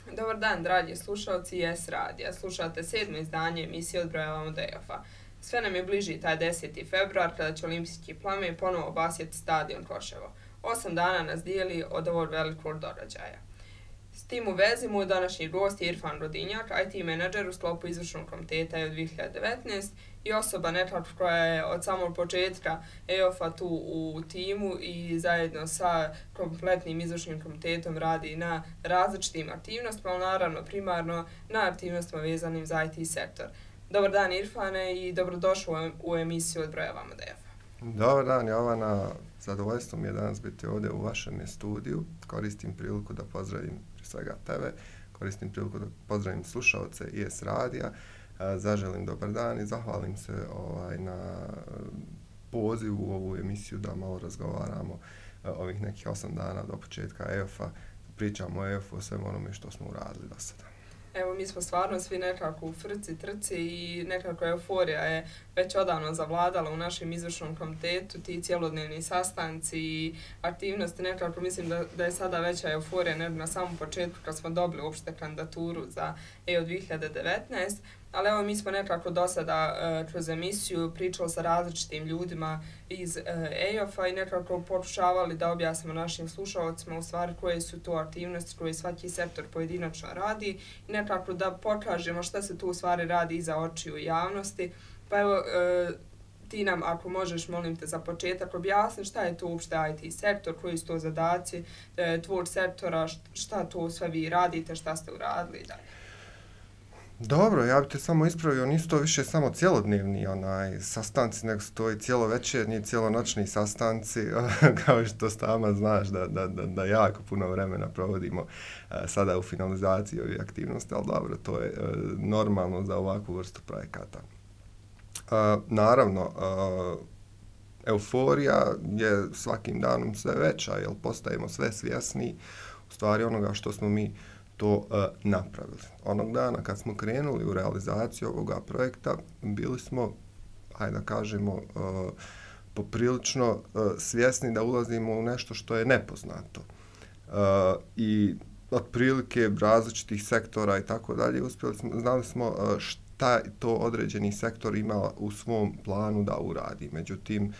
Dobar dan, dragi slušalci S radija. Slušate 7. izdanje emisije Odbrojavamo Dejofa. Sve nam je bliži taj 10. februar kada će olimpijski plamen ponovo obasjeti stadion Koševo. 8 dana nas dijeli od ovog velikog događaja. S tim u vezi moj današnji gost je Irfan Rodinjak, IT menadžer u sklopu izvršnog komiteta od 2019 i osoba nekako koja je od samog početka EOF-a tu u timu i zajedno sa kompletnim izvršnim komitetom radi na različitim aktivnostima, ali naravno primarno na aktivnostima vezanim za IT sektor. Dobar dan Irfane i dobrodošao u emisiju Odbrojavamo Dejofa. Dobar dan Jovana, zadovoljstvo mi je danas biti ovdje u vašem studiju. Koristim priliku da pozdravim prije svega tebe, koristim priliku da pozdravim slušalce IS radija, zaželim dobar dan i zahvalim se na pozivu u ovu emisiju da malo razgovaramo ovih nekih 8 dana do početka EOF-a, pričamo o EOF-u, o svemu onome što smo uradili do sada. Evo, mi smo stvarno svi nekako u trci i nekako euforija je već odavno zavladala u našem izvršnom komitetu, ti cjelodnevni sastanci i aktivnosti, nekako mislim da je sada veća euforija nego na samom početku kad smo dobili uopšte kandidaturu za EO 2019, ali evo mi smo nekako do sada kroz emisiju pričali sa različitim ljudima iz EOF-a i nekako pokušavali da objasnimo našim slušalcima u stvari koje su to aktivnosti koje svaki sektor pojedinačno radi i nekako da pokažemo šta se tu u stvari radi iza očiju javnosti. Pa evo, ti nam, ako možeš, molim te za početak, objasni šta je to uopšte IT sektor, koji su to zadaci tvog sektora, šta to sve vi radite, šta ste uradili i dalje. Dobro, ja bih te samo ispravio, nisu to više samo cjelodnevni sastanci, nego su to i cijelovečernji, cijelonoćni sastanci, kao što sama znaš da jako puno vremena provodimo sada u finalizaciji ovih aktivnosti, ali dobro, to je normalno za ovakvu vrstu projekata. Naravno, euforija je svakim danom sve veća, jer postajemo sve svjesni u stvari onoga što smo mi to napravili. Onog dana kad smo krenuli u realizaciju ovoga projekta, bili smo, hajde da kažemo, poprilično svjesni da ulazimo u nešto što je nepoznato. I otprilike različitih sektora i tako dalje, znali smo šta to određeni sektor ima u svom planu da uradi. Međutim,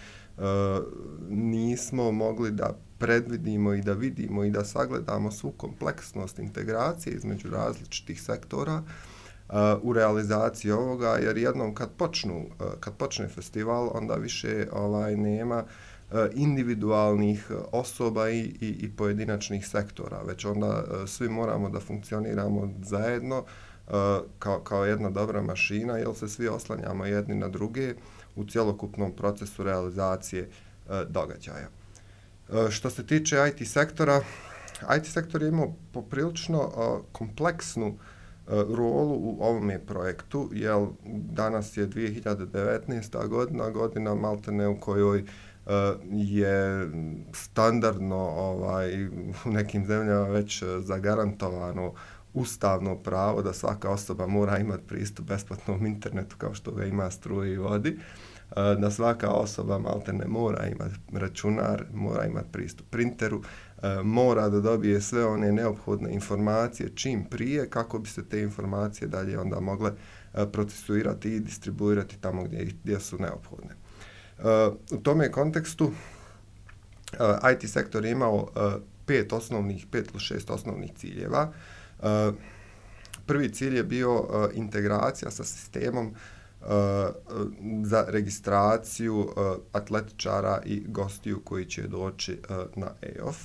nismo mogli da predvidimo i da vidimo i da sagledamo svu kompleksnost integracije između različitih sektora u realizaciji ovoga, jer jednom kad počne festival, onda više nema individualnih osoba i pojedinačnih sektora, već onda svi moramo da funkcioniramo zajedno kao jedna dobra mašina, jer se svi oslanjamo jedni na druge u cjelokupnom procesu realizacije događaja. Što se tiče IT sektora, IT sektor je imao poprilično kompleksnu rolu u ovome projektu, jer danas je 2019. godina maltene u kojoj je standardno u nekim zemljama već zagarantovano ustavno pravo da svaka osoba mora imati pristup besplatnom internetu kao što ga ima struje i vodi, da svaka osoba maltene mora imati računar, mora imati pristup printeru, mora da dobije sve one neophodne informacije čim prije kako bi se te informacije dalje onda mogle procesuirati i distribuirati tamo gdje su neophodne. U tome kontekstu IT sektor je imao 5 ili 6 osnovnih ciljeva. Prvi cilj je bio integracija sa sistemom za registraciju atletičara i gostiju koji će doći na EOF.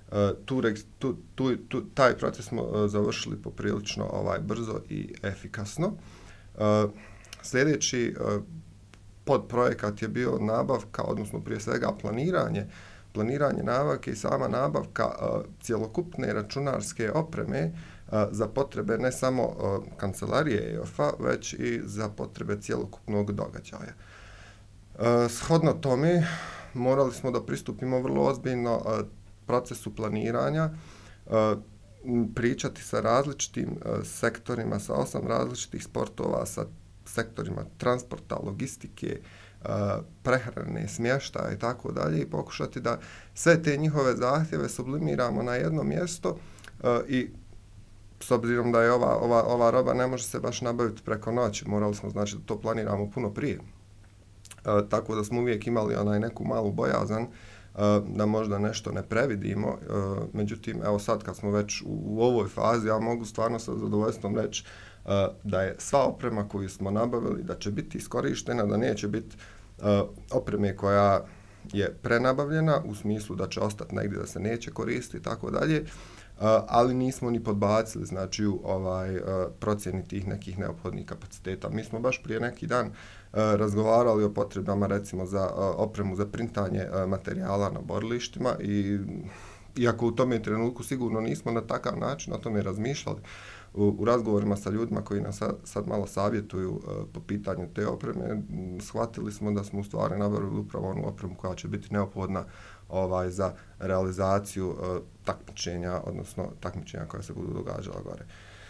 Taj proces smo završili poprilično brzo i efikasno. Sljedeći podprojekat je bio nabavka, odnosno prije svega planiranje nabavke i sama nabavka cjelokupne računarske opreme za potrebe ne samo kancelarije EOF-a, već i za potrebe cjelokupnog događaja. Shodno tome, morali smo da pristupimo vrlo ozbiljno procesu planiranja, pričati sa različitim sektorima, sa 8 različitih sportova, sa sektorima transporta, logistike, prehrane, smještaja i tako dalje i pokušati da sve te njihove zahtjeve sublimiramo na jedno mjesto i s obzirom da je ova roba ne može se baš nabaviti preko noći, morali smo znači da to planiramo puno prije. Tako da smo uvijek imali neku malu bojazan da možda nešto ne previdimo. Međutim, evo sad kad smo već u ovoj fazi, ja mogu stvarno sa zadovoljstvom reći da je sva oprema koju smo nabavili, da će biti iskorištena, da neće biti opreme koja je prenabavljena u smislu da će ostati negdje da se neće koristiti i tako dalje, ali nismo ni podbacili znači u procjeni tih nekih neophodnih kapaciteta. Mi smo baš prije neki dan razgovarali o potrebama recimo za opremu za printanje materijala na borilištima i iako u tome trenutku sigurno nismo na takav način o tome razmišljali, u razgovorima sa ljudima koji nas sad malo savjetuju po pitanju te opreme, shvatili smo da smo u stvari nabavili upravo onu opremu koja će biti neophodna za realizaciju takmičenja, odnosno takmičenja koja se budu događala gore.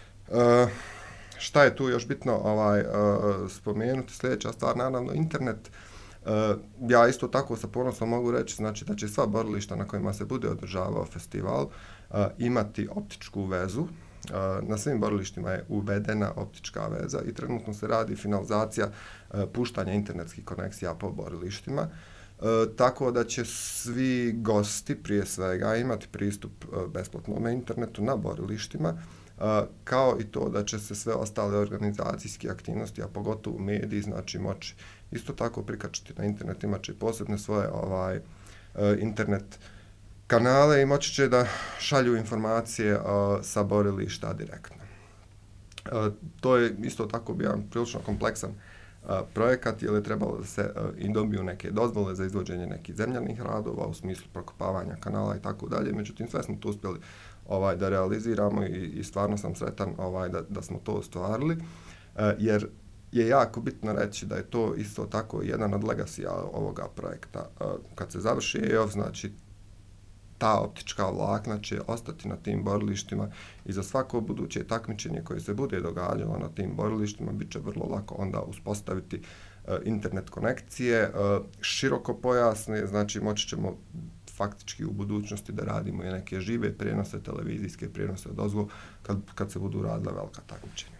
Šta je tu još bitno spomenuti? Sljedeća stvar, naravno, internet. Ja isto tako sa ponosom mogu reći znači, da će sva borilišta na kojima se bude održavao festival imati optičku vezu. Na svim borilištima je uvedena optička veza i trenutno se radi finalizacija puštanja internetskih konekcija po borilištima. Tako da će svi gosti prije svega imati pristup besplatnom internetu na borilištima, kao i to da će se sve ostale organizacijske aktivnosti, a pogotovo mediji, znači moći isto tako prikačiti na internet, imat će posebne svoje internet kanale i moći će da šalju informacije sa borilišta direktno. To je isto tako bio jedan prilično kompleksan projekat, jer je trebalo da se i dobiju neke dozvole za izvođenje nekih zemljanih radova u smislu prokopavanja kanala i tako dalje. Međutim, sve smo to uspjeli da realiziramo i stvarno sam sretan da smo to ostvarili, jer je jako bitno reći da je to isto tako jedan od legacija ovoga projekta. Kad se završi EOF, znači ta optička vlakna će ostati na tim borilištima i za svako buduće takmičenje koje se bude događalo na tim borilištima bit će vrlo lako onda uspostaviti internet konekcije, širokopojasne, znači moći ćemo faktički u budućnosti da radimo i neke žive prijenose, televizijske prijenose odozgo kad se budu radila velika takmičenja.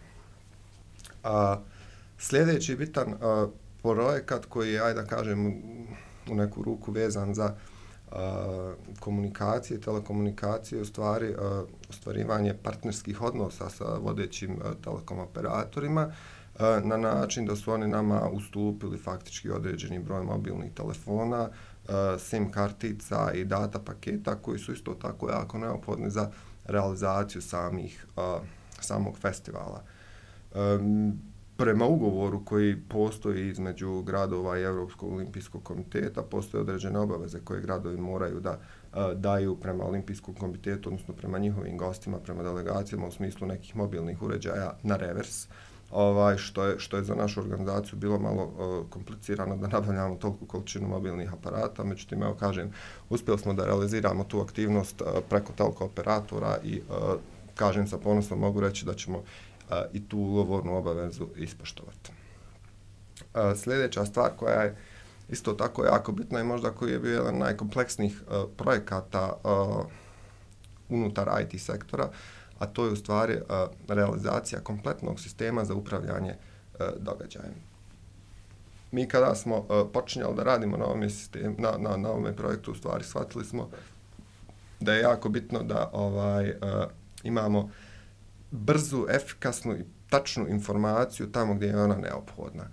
Sljedeći bitan projekat koji je, ajde da kažem, u neku ruku vezan za komunikacije, telekomunikacije, u stvari ostvarivanje partnerskih odnosa sa vodećim telekom operatorima na način da su oni nama ustupili faktički određeni broj mobilnih telefona, SIM kartica i data paketa koji su isto tako jako neophodni za realizaciju samog festivala. Prema ugovoru koji postoji između gradova i Europskog olimpijskog komiteta, postoje određene obaveze koje gradovi moraju da daju prema Olimpijskom komitetu, odnosno prema njihovim gostima, prema delegacijama u smislu nekih mobilnih uređaja na revers, što je za našu organizaciju bilo malo komplicirano da nabavljamo toliku količinu mobilnih aparata. Međutim, evo kažem, uspjeli smo da realiziramo tu aktivnost preko telko operatora i kažem sa ponosom mogu reći da ćemo i tu ugovornu obavezu ispoštovati. Sljedeća stvar koja je isto tako jako bitna i možda koji je bio jedan najkompleksnijih projekata unutar IT sektora, a to je u stvari realizacija kompletnog sistema za upravljanje događajem. Mi kada smo počinjali da radimo na ovome projektu, u stvari shvatili smo da je jako bitno da imamo brzu, efikasnu i tačnu informaciju tamo gdje je ona neophodna.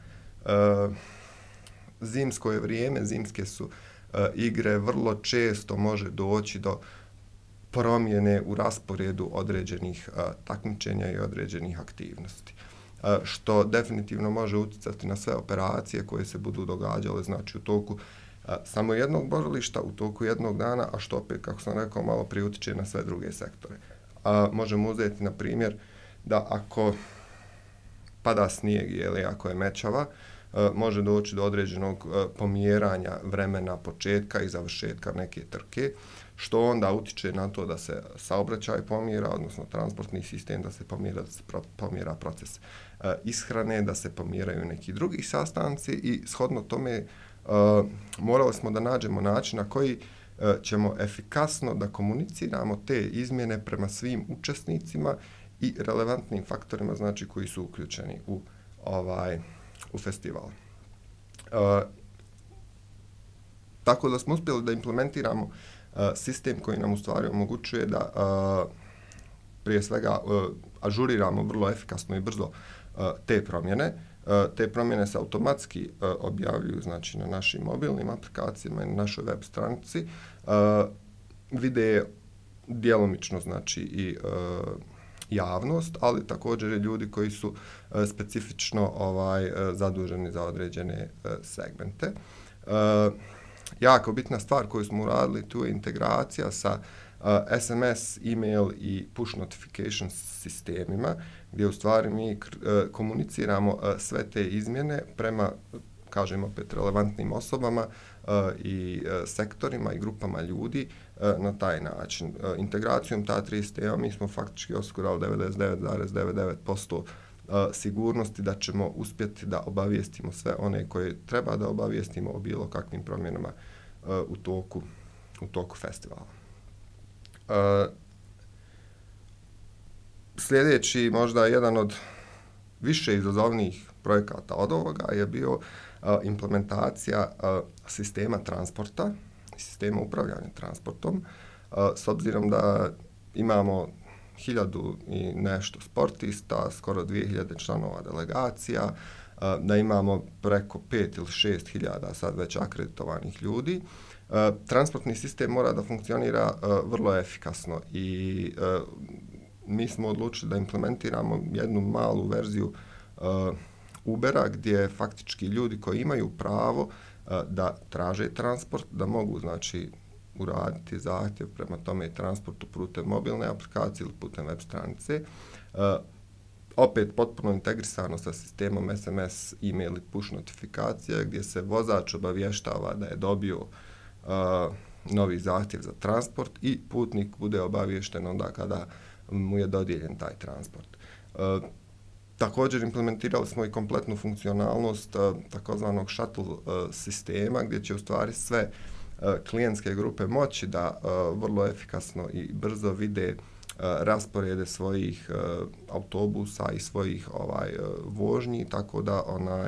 Zimsko je vrijeme, zimske su igre, vrlo često može doći do promjene u rasporedu određenih takmičenja i određenih aktivnosti, što definitivno može utjecati na sve operacije koje se budu događale, znači u toku samo jednog borilišta, u toku jednog dana, a što opet, kako sam rekao, malo prije utječe na sve druge sektore. Možemo uzeti, na primjer, da ako pada snijeg ili ako je mećava, može doći do određenog pomjeranja vremena početka i završetka neke trke, što onda utječe na to da se saobraćaj pomjera, odnosno transportni sistem da se pomjera, da se pomjera proces ishrane, da se pomjeraju neki drugi sastanci i shodno tome morali smo da nađemo način na koji ćemo efikasno da komuniciramo te izmjene prema svim učesnicima i relevantnim faktorima, znači koji su uključeni u festival. Tako da smo uspjeli da implementiramo sistem koji nam u stvari omogućuje da prije svega ažuriramo vrlo efikasno i brzo te promjene. Te promjene se automatski objavljuju, znači, na našim mobilnim aplikacijama i na našoj web stranici. Vide djelomično, znači, i javnost, ali također i ljudi koji su specifično zaduženi za određene segmente. Jako bitna stvar koju smo uradili tu je integracija sa SMS, email i push notification sistemima, gdje u stvari mi komuniciramo sve te izmjene prema, kažem opet, relevantnim osobama i sektorima i grupama ljudi na taj način. Integracijom ta tri sistema mi smo faktički osigurali 99,99% sigurnosti da ćemo uspjeti da obavijestimo sve one koje treba da obavijestimo o bilo kakvim promjenama u toku festivala. Sljedeći, možda jedan od više izazovnijih projekata od ovoga je bio implementacija sistema transporta, sistema upravljanja transportom, s obzirom da imamo 1000 i nešto sportista, skoro 2000 članova delegacija, da imamo preko 5 ili 6.000 sad već akreditovanih ljudi. Transportni sistem mora da funkcionira vrlo efikasno i mi smo odlučili da implementiramo jednu malu verziju Ubera gdje faktički ljudi koji imaju pravo da traže transport, da mogu, znači, uraditi zahtjev prema tome transportu putem mobilne aplikacije ili putem web stranice. Opet potpuno integrisano sa sistemom SMS, email i push notifikacija gdje se vozač obavještava da je dobio novi zahtjev za transport i putnik bude obaviješten onda kada mu je dodijeljen taj transport. Također implementirali smo i kompletnu funkcionalnost takozvanog shuttle sistema gdje će u stvari sve klijentske grupe moći da vrlo efikasno i brzo vide rasporede svojih autobusa i svojih vožnji, tako da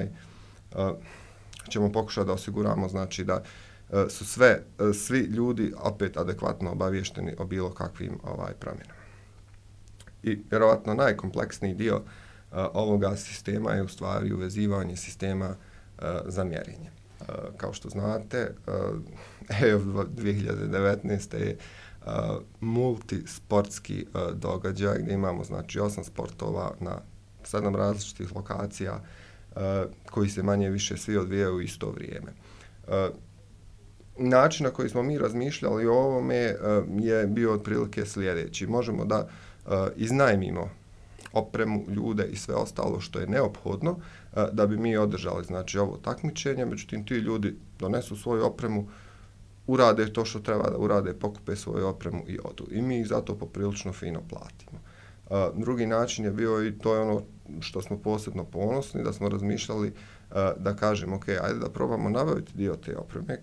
ćemo pokušati da osiguramo, znači, da su svi ljudi opet adekvatno obavješteni o bilo kakvim promjenama. I vjerovatno najkompleksniji dio ovoga sistema je u stvari uvezivanje sistema za mjerenje. Kao što znate, EOF 2019. je multisportski događaj gdje imamo, znači, 8 sportova na 7 različitih lokacija koji se manje više svi odvijaju u isto vrijeme. Način na koji smo mi razmišljali o ovome je bio otprilike sljedeći. Možemo da iznajmimo opremu, ljude i sve ostalo što je neophodno da bi mi održali, znači, ovo takmičenje, međutim ti ljudi donesu svoju opremu, urade to što treba da urade, pokupe svoju opremu i odu. I mi ih zato poprilično fino platimo. Drugi način je bio, i to je ono što smo posebno ponosni, da smo razmišljali da kažemo, ok, ajde da probamo nabaviti dio te opreme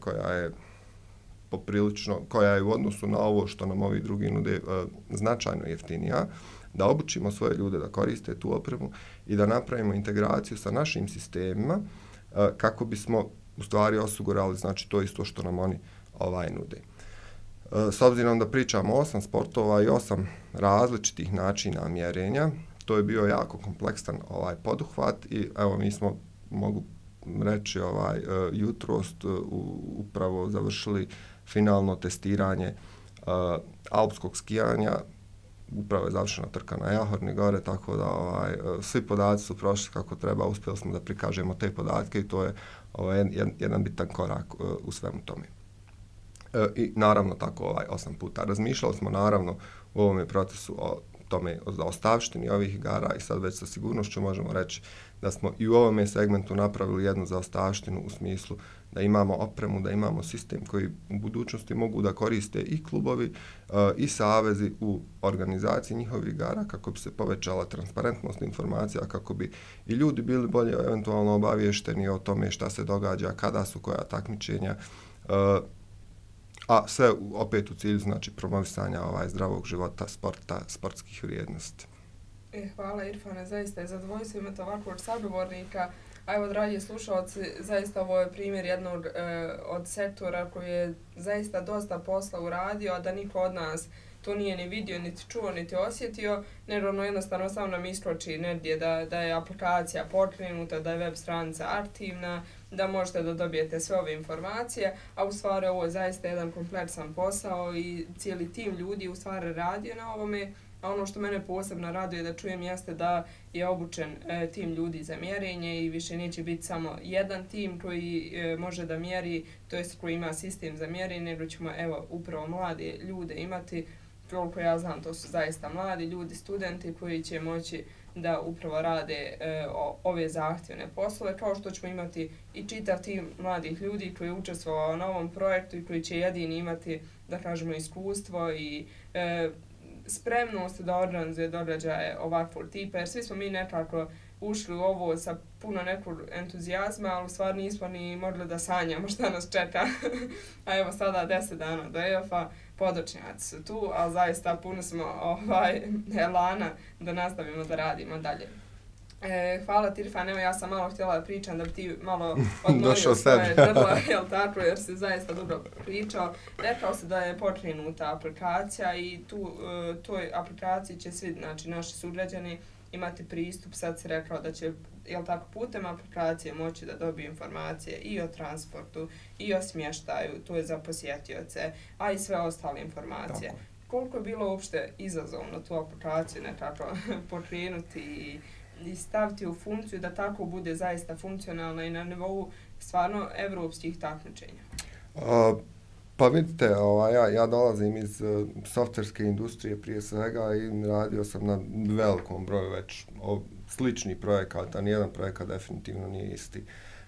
koja je u odnosu na ovo što nam ovi drugi nude značajno jeftinija, da obučimo svoje ljude da koriste tu opremu i da napravimo integraciju sa našim sistemima kako bismo u stvari osigurali, znači, to isto što nam oni nude. S obzirom da pričamo o 8 sportova i 8 različitih načina mjerenja, to je bio jako kompleksan poduhvat i evo mi smo, mogu reći, jutros upravo završili finalno testiranje alpskog skijanja. Upravo je završena trka na Jahorni gore, tako da svi podaci su prošli kako treba, uspjeli smo da prikažemo te podatke i to je jedan bitan korak u svemu tome. I naravno tako 8 puta. Razmišljali smo naravno u ovome procesu o tome, o zaostavštini ovih igara i sad već sa sigurnošću možemo reći da smo i u ovome segmentu napravili jednu zaostavštinu u smislu da imamo opremu, da imamo sistem koji u budućnosti mogu da koriste i klubovi i savezi u organizaciji njihovih igara kako bi se povećala transparentnost informacija, kako bi i ljudi bili bolje eventualno obavješteni o tome šta se događa, kada su koja takmičenja, a sve opet u cilju, znači, promovisanja zdravog života, sporta, sportskih vrijednosti. Hvala Irfane, zaista je zadovoljstvo imati ovakvog sagovornika. A evo, dragi slušalci, zaista ovo je primjer jednog od sektora koji je zaista dosta posla uradio, a da niko od nas to nije ni vidio, niti čuo, niti osjetio, nego jednostavno samo nam iskoči negdje da je aplikacija pokrenuta, da je web stranica aktivna, da možete da dobijete sve ove informacije, a u stvari ovo je zaista jedan kompleksan posao i cijeli tim ljudi u stvari radio na ovome. A ono što mene posebno raduje da čujem jeste da je obučen tim ljudi za mjerenje i više neće biti samo jedan tim koji može da mjeri, to jest koji ima sistem za mjerenje, nego ćemo evo upravo mlade ljude imati. Koliko ja znam, to su zaista mladi ljudi, studenti koji će moći da upravo rade ove zahtjevne poslove, kao što ćemo imati i čitav tim mladih ljudi koji je učestvovao na ovom projektu i koji će jedini imati, da kažemo, iskustvo i spremnost da organizuje događaje ovakvog tipa, jer svi smo mi nekako ušli u ovo sa puno nekog entuzijazma, ali u stvari nismo ni mogli da sanjamo šta nas čeka. A evo sada 10 dana do EOF-a, podočnjaci su tu, ali zaista puno smo elana da nastavimo da radimo dalje. Hvala ti, Irfan, evo ja sam malo htjela da pričam da bi ti malo odmorio svoje grlo, jel tako, jer si zaista dobro pričao. Rekao se da je pokrenuta aplikacija i toj aplikaciji će svi, znači naši sugrađani, imati pristup. Sad si rekao da će, jel tako, putem aplikacije moći da dobiju informacije i o transportu, i o smještaju, to je za posjetioce, a i sve ostale informacije. Tako. Koliko je bilo uopšte izazovno tu aplikaciju nekako pokrenuti i staviti u funkciju da tako bude zaista funkcionalna i na nivou stvarno evropskih takmičenja? Pa vidite, ja dolazim iz softverske industrije prije svega i radio sam na velikom broju već sličnih projekata, nijedan projekat definitivno nije isti.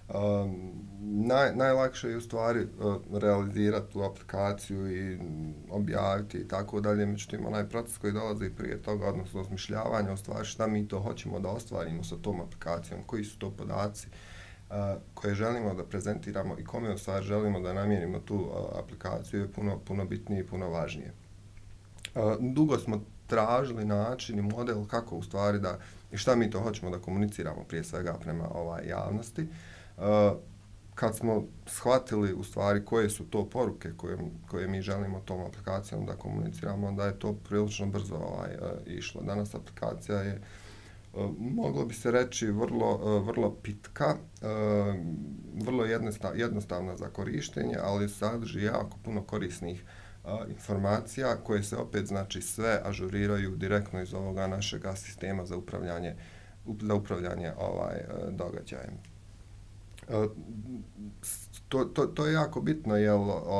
Najlakše je u stvari realizirati tu aplikaciju i objaviti i tako dalje, međutim onaj proces koji dolazi prije toga, odnosno osmišljavanja u stvari šta mi to hoćemo da ostvarimo sa tom aplikacijom, koji su to podaci koje želimo da prezentiramo i kome u stvari želimo da namijenimo tu aplikaciju je puno bitnije i puno važnije. Dugo smo tražili način i model kako u stvari da i šta mi to hoćemo da komuniciramo prije svega prema javnosti. Kad smo shvatili u stvari koje su to poruke koje mi želimo tom aplikacijom da komuniciramo, onda je to prilično brzo išlo. Danas aplikacija je, moglo bi se reći, vrlo pitka, vrlo jednostavna za korištenje, ali sadrži jako puno korisnih informacija koje se opet, znači, sve ažuriraju direktno iz ovoga našega sistema za upravljanje događajem. To je jako bitno, jer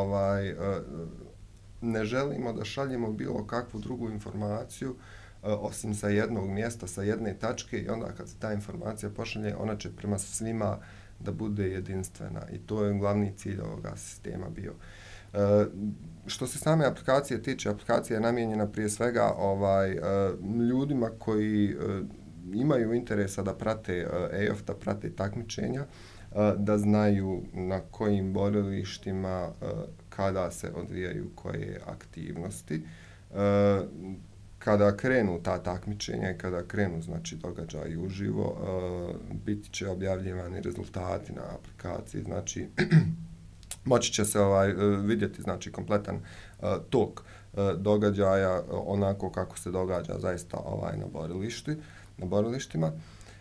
ne želimo da šaljemo bilo kakvu drugu informaciju osim sa jednog mjesta, sa jedne tačke, i onda kad se ta informacija pošalje, ona će prema svima da bude jedinstvena i to je glavni cilj ovoga sistema bio. Što se same aplikacije tiče, aplikacija je namijenjena prije svega ljudima koji imaju interesa da prate EOF, da prate takmičenja, da znaju na kojim borilištima, kada se odvijaju koje aktivnosti. Kada krenu ta takmičenja i kada krenu, znači, događaji uživo, biti će objavljivani rezultati na aplikaciji, znači moći će se vidjeti, znači, kompletan tok događaja onako kako se događa zaista na borilištima.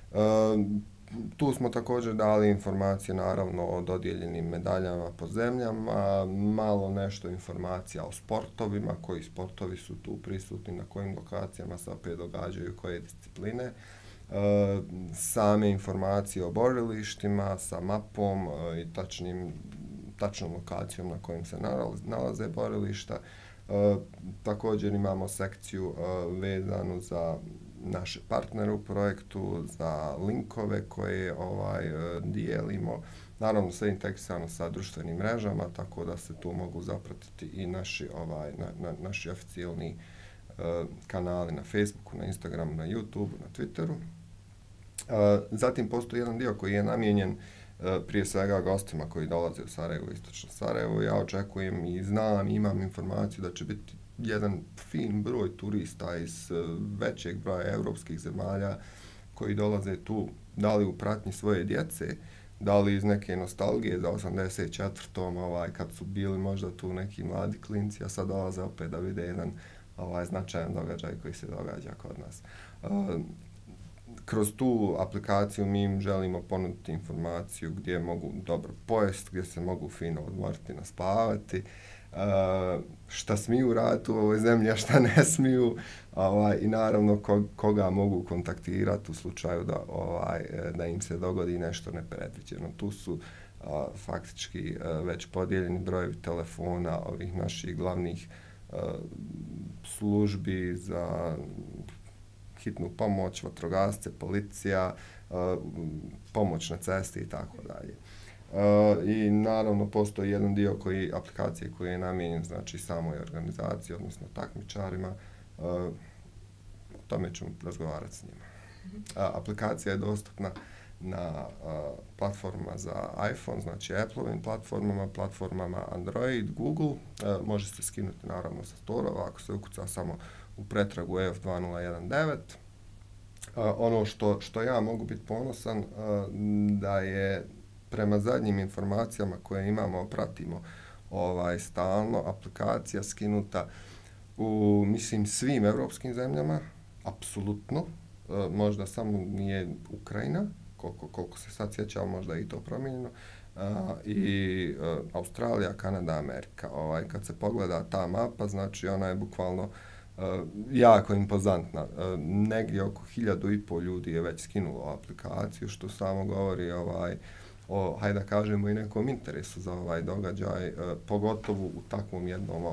Tu smo također dali informacije, naravno, o dodijeljenim medaljama po zemljama, malo nešto informacija o sportovima, koji sportovi su tu prisutni, na kojim lokacijama se opet događaju koje discipline, same informacije o borilištima sa mapom i tačnom lokacijom na kojim se nalaze borilišta. Također imamo sekciju vezanu za naše partnere u projektu, za linkove koje dijelimo. Naravno, sve integrisano sa društvenim mrežama, tako da se tu mogu zapratiti i naši oficijalni kanali na Facebooku, na Instagramu, na YouTubeu, na Twitteru. Zatim postoji jedan dio koji je namijenjen prije svega gostima koji dolaze u Sarajevo, istočno Sarajevo. Ja očekujem i znam, imam informaciju da će biti jedan fin broj turista iz većeg broja evropskih zemalja koji dolaze tu, da li u pratnji svoje djece, da li iz neke nostalgije za 84. Kad su bili možda tu neki mladi klinci, a sad dolaze opet da vide jedan značajan događaj koji se događa kod nas. Kroz tu aplikaciju mi im želimo ponuditi informaciju gdje mogu dobro pojesti, gdje se mogu fino odmoriti, naspavati, šta smiju raditi u ovoj zemlji, a šta ne smiju, i naravno koga mogu kontaktirati u slučaju da im se dogodi nešto nepredviđeno. Tu su faktički već podijeljeni brojevi telefona ovih naših glavnih službi za hitnu pomoć, vatrogasce, policija, pomoć na cesti i tako dalje. I naravno postoji jedan dio aplikacije koji je namijenjen znači samoj organizaciji, odnosno takmičarima. O tome ćemo razgovarati s njima. Aplikacija je dostupna na platformama za iPhone, znači Apple-ovim platformama Android, Google. Može se skinuti naravno sa storova ako se ukuca samo u pretragu EF2019. Ono što ja mogu biti ponosan da je prema zadnjim informacijama koje imamo, pratimo stalno, aplikacija skinuta u, mislim, svim evropskim zemljama, apsolutno. Možda samo nije Ukrajina, koliko se sad sjećam, možda i to promijenjeno, i Australija, Kanada, Amerika. Kad se pogleda ta mapa, znači ona je bukvalno jako impozantna. Negdje oko 1.500 ljudi je već skinulo aplikaciju, što samo govori hajde da kažemo i nekom interesu za ovaj događaj, pogotovo u takvom jednom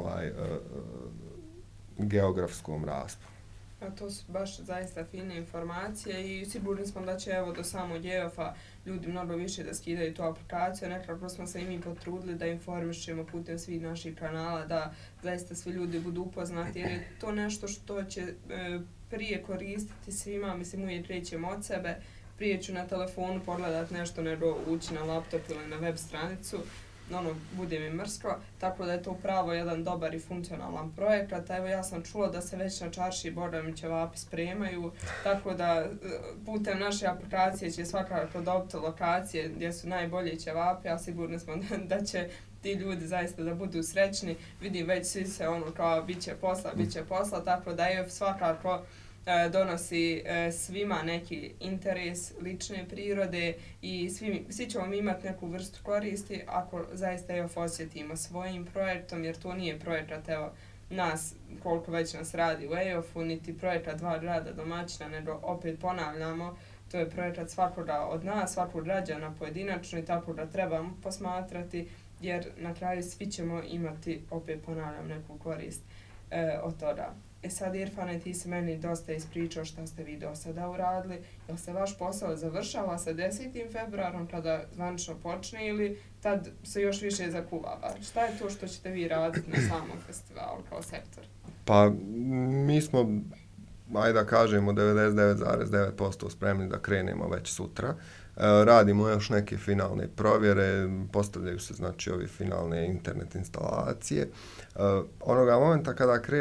geografskom rasponu. To su baš zaista fine informacije i sigurni smo da će do samog EOF-a ljudi mnogo više da skidaju tu aplikaciju. Nekako smo se i mi potrudili da informišemo putem svih naših kanala, da zaista svi ljudi budu upoznati, jer je to nešto što će prije koristiti svima, mislim uvijek krećemo od sebe, prije ću na telefonu pogledati nešto nego ući na laptop ili na web stranicu, bude mi mrsko, tako da je to upravo jedan dobar i funkcionalan projekat. Evo ja sam čula da se već na čarši borbami ćevapi spremaju, tako da putem naše aplikacije će svakako dobiti lokacije gdje su najbolji ćevapi, a sigurni smo da će ti ljudi zaista da budu srećni. Vidim već svi se kao bit će posla, tako da je svakako donosi svima neki interes lične prirode i svi ćemo imati neku vrstu koristi ako zaista EOF osjetimo svojim projektom, jer to nije projekat nas, koliko već nas radi u EOF-u, niti projekat dva grada domaćina, nego opet ponavljamo, to je projekat svakoga od nas, svakog građana pojedinačno i tako da trebamo posmatrati, jer na kraju svi ćemo imati, opet ponavljam, neku korist od toga. Sad, Irfane, ti si meni dosta ispričao šta ste vi do sada uradili. Jel se vaš posao završava sa 10. februarom kada zvanično počne ili tad se još više zakuvava? Šta je to što ćete vi raditi na samom festivalu kao sektor? Pa mi smo, ajde da kažemo, 99,9% spremni da krenemo već sutra. Radimo još neke finalne provjere, postavljaju se znači ove finalne internet instalacije. Onoga momenta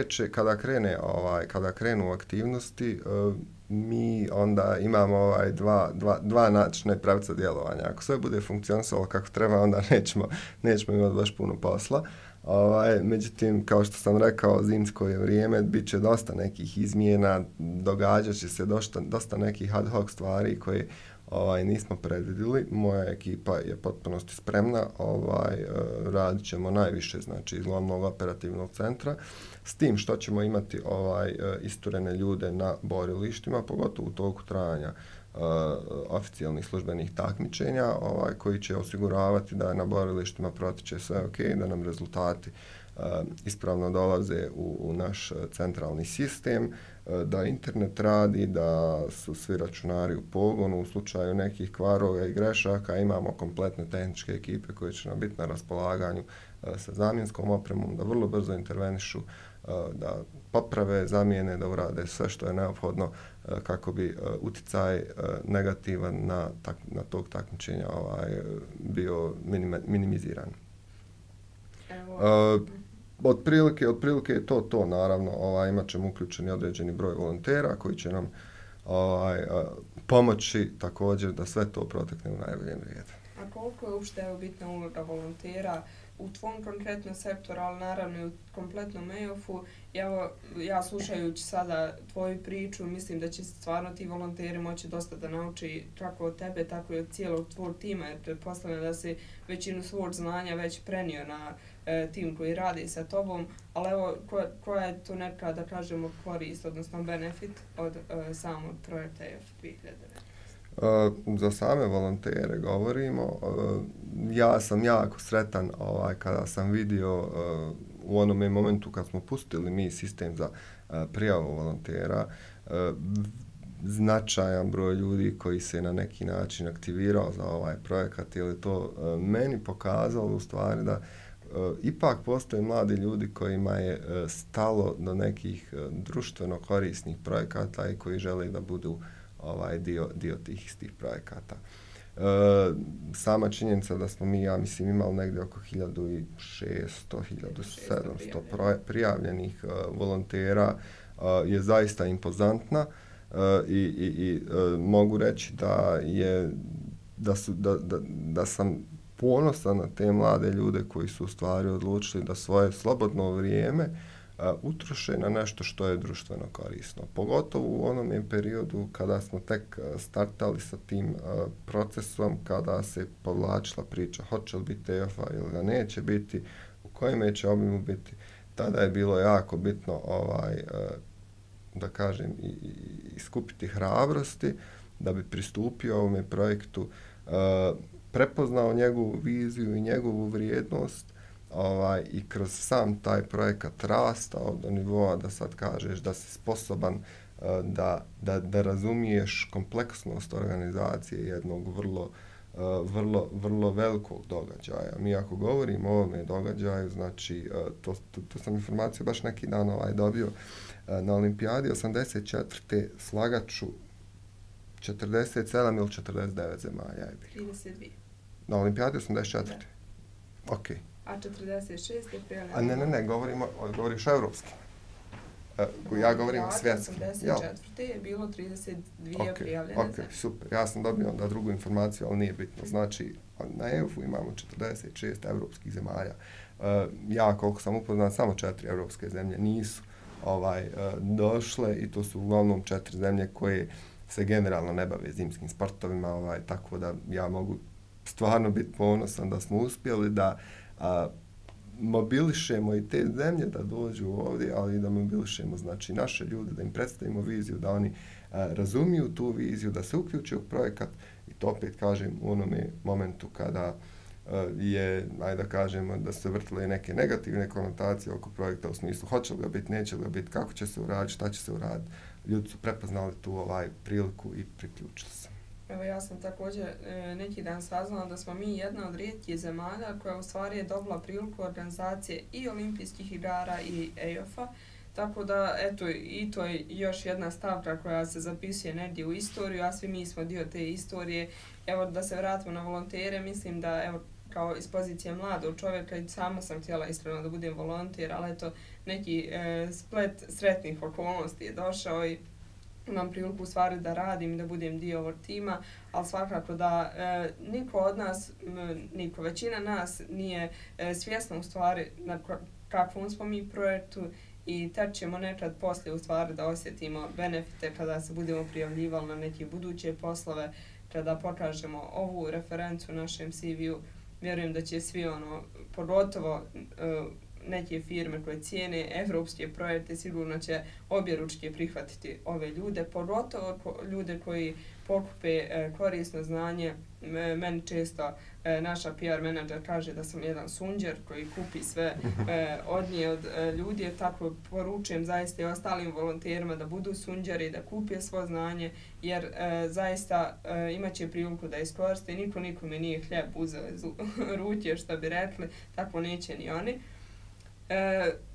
kada krenu aktivnosti, mi onda imamo dva načina pravca djelovanja. Ako sve bude funkcionisalo kako treba, onda nećemo imati baš puno posla. Međutim, kao što sam rekao, zimsko je vrijeme, bit će dosta nekih izmjena, događat će se dosta nekih ad hoc stvari koje nismo predvidjeli. Moja ekipa je potpunosti spremna, radit ćemo najviše znači iz glavnog operativnog centra, s tim što ćemo imati isturene ljude na borilištima, pogotovo u toku trajanja oficijalnih službenih takmičenja, koji će osiguravati da na borilištima protiče sve ok, da nam rezultati ispravno dolaze u naš centralni sistem, da internet radi, da su svi računari u pogonu, u slučaju nekih kvarova i grešaka imamo kompletne tehničke ekipe koje će nam biti na raspolaganju sa zamjenskom opremom, da vrlo brzo intervenišu da poprave, zamijene, da urade sve što je neophodno kako bi uticaj negativan na tog takmičenja bio minimiziran. Otprilike je to naravno, imat ćemo uključeni određeni broj volontera koji će nam pomoći također da sve to protekne u najboljem redu. A koliko je uopšte bitna uloga volontera u tvom konkretnom sektoru, ali naravno i u kompletnom EOF-u? Evo, ja slušajući sada tvoju priču, mislim da će stvarno ti volonteri moći dosta da nauči kako od tebe, tako i od cijelog tvog tima, jer pretpostavljam da si većinu svog znanja već prenio na tim koji radi sa tobom, ali evo, koja je tu neka, da kažemo, korist, odnosno benefit od samog projekta EOF 2019? Za same volontere govorimo. Ja sam jako sretan kada sam vidio u onome momentu kad smo pustili mi sistem za prijavu volontera, značajan broj ljudi koji se na neki način aktivirao za ovaj projekat, jer je to meni pokazalo u stvari da ipak postoje mladi ljudi kojima je stalo do nekih društveno korisnih projekata i koji žele da budu dio tih istih projekata. Sama činjenica da smo mi, ja mislim, imali negdje oko 1600-1700 prijavljenih volontera je zaista impozantna i mogu reći da sam ponosan na te mlade ljude koji su u stvari odlučili da svoje slobodno vrijeme utroše na nešto što je društveno korisno. Pogotovo u onom periodu kada smo tek startali sa tim procesom, kada se povlačila priča hoće li biti EOF-a ili ga neće biti, u kojem će obimu biti. Tada je bilo jako bitno da kažem i skupiti hrabrosti da bi pristupio ovome projektu, prepoznao njegovu viziju i njegovu vrijednost i kroz sam taj projekat rastao do nivoa da sad kažeš da si sposoban da razumiješ kompleksnost organizacije jednog vrlo velikog događaja. Mi ako govorimo o ovome događaju, znači, to sam informaciju baš neki dan dobio, na Olimpijadi 84. slagaču 47 ili 49 zemalja je bilo. 32. Na Olimpijadi 84. Da. Ok. A 46 je prijavljeno? Ne, govoriš o evropskim. Ja govorim o svjetskim. 84. je bilo 32 prijavljene. Ok, super. Ja sam dobio onda drugu informaciju, ali nije bitno. Znači, na EOF-u imamo 46 evropskih zemalja. Ja, koliko sam upoznat, samo 4 evropske zemlje nisu došle i to su uglavnom 4 zemlje koje se generalno ne bave zimskim sportovima, tako da ja mogu stvarno biti ponosan da smo uspjeli da mobilišemo i te zemlje da dođu ovdje, ali i da mobilišemo znači naše ljude, da im predstavimo viziju, da oni razumiju tu viziju, da se uključe u projekat i to opet kažem u onome momentu kada je, ajde da kažemo, da se vrtile neke negativne konotacije oko projekta u smislu hoće li ga biti, neće li ga biti, kako će se uraditi, šta će se uraditi. Ljudi su prepoznali tu priliku i priključili se. Evo, ja sam također neki dan saznala da smo mi jedna od rijetkih zemalja koja u stvari je dobila priliku organizacije i olimpijskih igara i EOF-a, tako da, eto, i to je još jedna stavka koja se zapisuje negdje u istoriju, a svi mi smo dio te istorije. Evo, da se vratimo na volontere, mislim da, evo, kao iz pozicije mladog čovjeka, i sama sam htjela iskreno da budem volonter, ali eto, neki splet sretnih okolnosti je došao i imam priliku u stvari da radim i da budem dio ovog tima, ali svakako da niko od nas, većina nas nije svjesna u stvari na kakvom smo mi projektu i tad ćemo nekad poslije u stvari da osjetimo benefite kada se budemo prijavljivali na neke buduće poslove, kada pokažemo ovu referencu našem CV-u. Vjerujem da će svi pogotovo neke firme koje cijene evropske projekte sigurno će objeručke prihvatiti ove ljude, pogotovo ljude koji pokupe korisno znanje. Meni često naša PR menadžer kaže da sam jedan sunđer koji kupi sve od nje, od ljudi, tako poručujem zaista i ostalim volonterima da budu sunđeri, da kupe svoje znanje, jer zaista imat će priliku da iskoriste. Niko nikome nije hljeb uzeo iz ruke, što bi rekli, tako neće ni oni.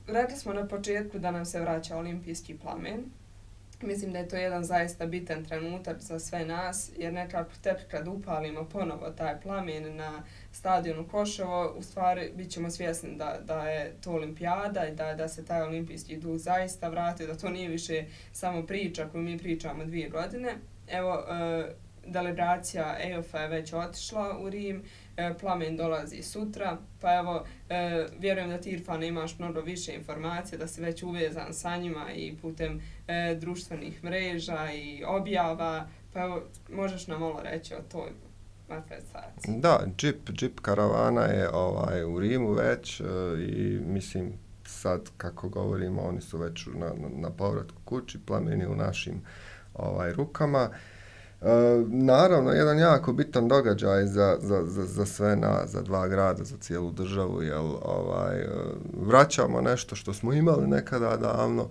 rekli smo na početku da nam se vraća olimpijski plamen. Mislim da je to jedan zaista bitan trenutak za sve nas, jer nekako tek kad upalimo ponovo taj plamen na stadionu Koševo, u stvari bit ćemo svjesni da je to olimpijada i da se taj olimpijski duh zaista vrati, da to nije više samo priča koju mi pričamo 2 godine. Evo, delegacija EOF-a je već otišla u Rim, plamen dolazi sutra, pa evo, vjerujem da ti, Irfane, imaš mnogo više informacija, da si već uvezan sa njima i putem društvenih mreža i objava, pa evo, možeš nam malo reći o toj manifestaciji. Da, džip karavana je u Rimu već i mislim sad kako govorimo oni su već na povratku kući, plamen je u našim rukama. Naravno, jedan jako bitan događaj za sve nas, za 2 grada, za cijelu državu, jer vraćamo nešto što smo imali nekada davno,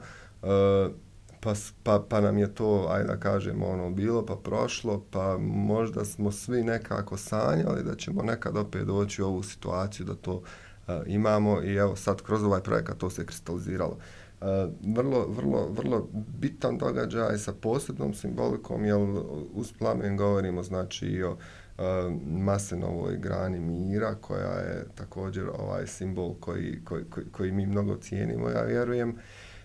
pa nam je to, ajde da kažemo, bilo pa prošlo, pa možda smo svi nekako sanjali da ćemo nekad opet doći u ovu situaciju da to imamo i evo sad kroz ovaj projekat to se kristaliziralo. Vrlo bitan događaj sa posebnom simbolikom, jer uz plamen govorimo znači i o Maslenovoj grani mira, koja je također simbol koji mi mnogo cijenimo, ja vjerujem.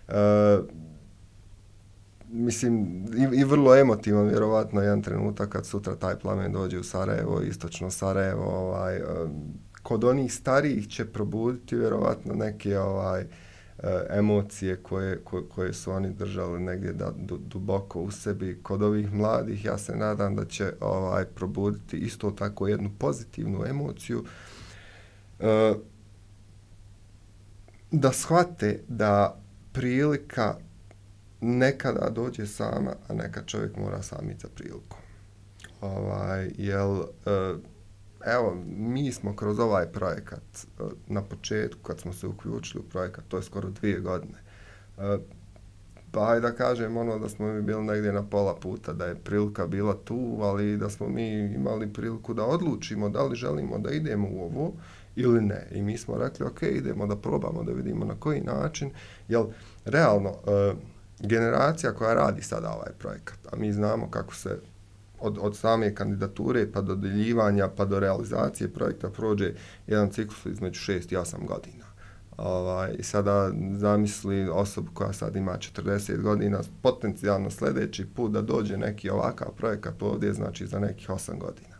Mislim, i vrlo emotivan, vjerovatno, jedan trenutak kad sutra taj plamen dođe u Sarajevo, istočno Sarajevo, kod onih starijih će probuditi vjerovatno neke emocije koje su oni držali negdje duboko u sebi. Kod ovih mladih ja se nadam da će probuditi isto tako jednu pozitivnu emociju, da shvate da prilika nekada dođe sama, a nekad čovjek mora sam ići za prilikom. Evo, mi smo kroz ovaj projekat na početku, kad smo se uključili u projekat, to je skoro 2 godine, pa ajde da kažem da smo mi bili negdje na pola puta, da je prilika bila tu, ali da smo mi imali priliku da odlučimo da li želimo da idemo u ovo ili ne. I mi smo rekli, ok, idemo da probamo, da vidimo na koji način, jer realno, generacija koja radi sada ovaj projekat, a mi znamo kako se od same kandidature pa do dodjeljivanja pa do realizacije projekta prođe jedan ciklus između 6 i 8 godina. I sada zamisli osobu koja sad ima 40 godina, potencijalno sljedeći put da dođe neki ovakav projekat ovdje, znači za nekih 8 godina.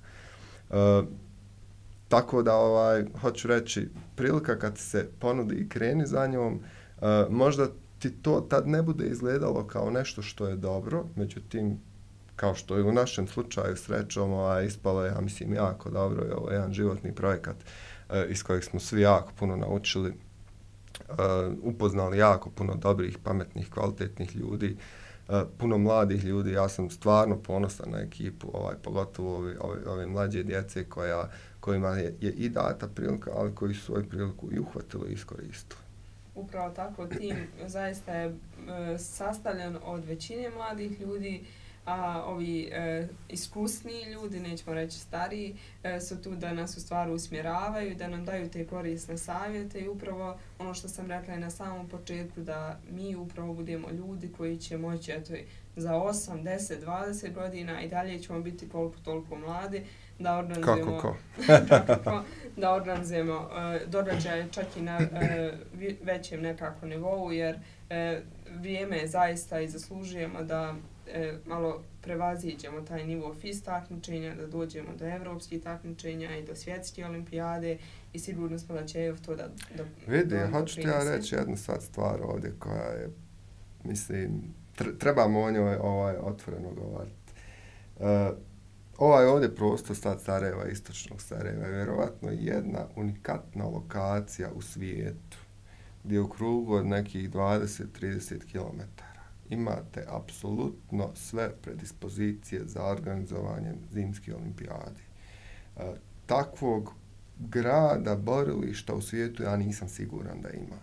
Tako da, hoću reći, prilika kad se ponudi i kreni za njom, možda ti to tad ne bude izgledalo kao nešto što je dobro, međutim, kao što je u našem slučaju srećom, ispalo je, ja mislim, jako dobro i ovo je jedan životni projekat iz kojeg smo svi jako puno naučili, upoznali jako puno dobrih, pametnih, kvalitetnih ljudi, puno mladih ljudi. Ja sam stvarno ponosan na ekipu, pogotovo ove mlađe djece kojima je i data prilika, ali koji su svoju priliku i uhvatili i iskoristili. Upravo tako, tim zaista je sastavljen od većine mladih ljudi, a ovi iskusniji ljudi, nećemo reći stariji, su tu da nas u stvari usmjeravaju, da nam daju te korisne savjete i upravo ono što sam rekla i na samom početku, da mi upravo budemo ljudi koji će moći za 8, 10, 20 godina i dalje ćemo biti koliko toliko mladi, da organizujemo, da organizujemo događaje čak i na većem nekako nivou, jer vrijeme je zaista i zaslužujemo da malo prevaziđemo taj nivo FIS takmičenja, da dođemo do evropskih takmičenja i do svjetske olimpijade i sigurno smo da će EOF to da vidi, hoću ti ja reći jednu sad stvar ovdje koja je, mislim, trebamo o njoj otvoreno govoriti. Ovaj ovdje prostor sad Sarajeva, istočnog Sarajeva, je vjerovatno jedna unikatna lokacija u svijetu, gdje u krugu od nekih 20-30 km imate apsolutno sve predispozicije za organizovanje zimske olimpijade. Takvog grada, borilišta u svijetu ja nisam siguran da ima.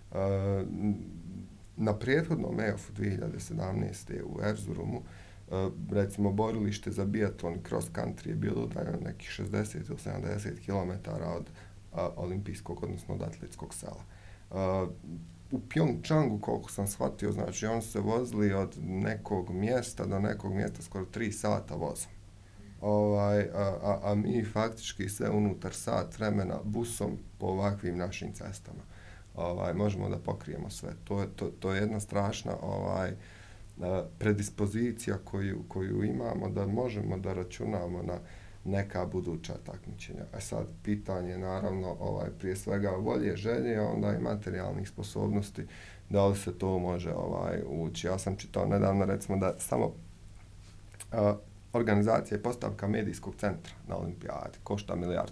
Na prethodnom EOF-u 2017. u Erzurumu, recimo borilište za biatlon i cross country je bilo udaljeno nekih 60 ili 70 km od olimpijskog, odnosno od atletskog sela. u Pyeongchangu, koliko sam shvatio, znači oni se vozili od nekog mjesta do nekog mjesta skoro 3 sata vozom. A mi faktički sve unutar sat vremena busom po ovakvim našim cestama možemo da pokrijemo sve. To je jedna strašna predispozicija koju imamo da možemo da računamo na neka buduća takmičenja. A sad pitanje naravno prije svega volje, želje, onda i materijalnih sposobnosti, da li se to može ući. Ja sam čitao nedavno recimo da samo organizacija i postavka medijskog centra na olimpijadi košta $1 milijardu.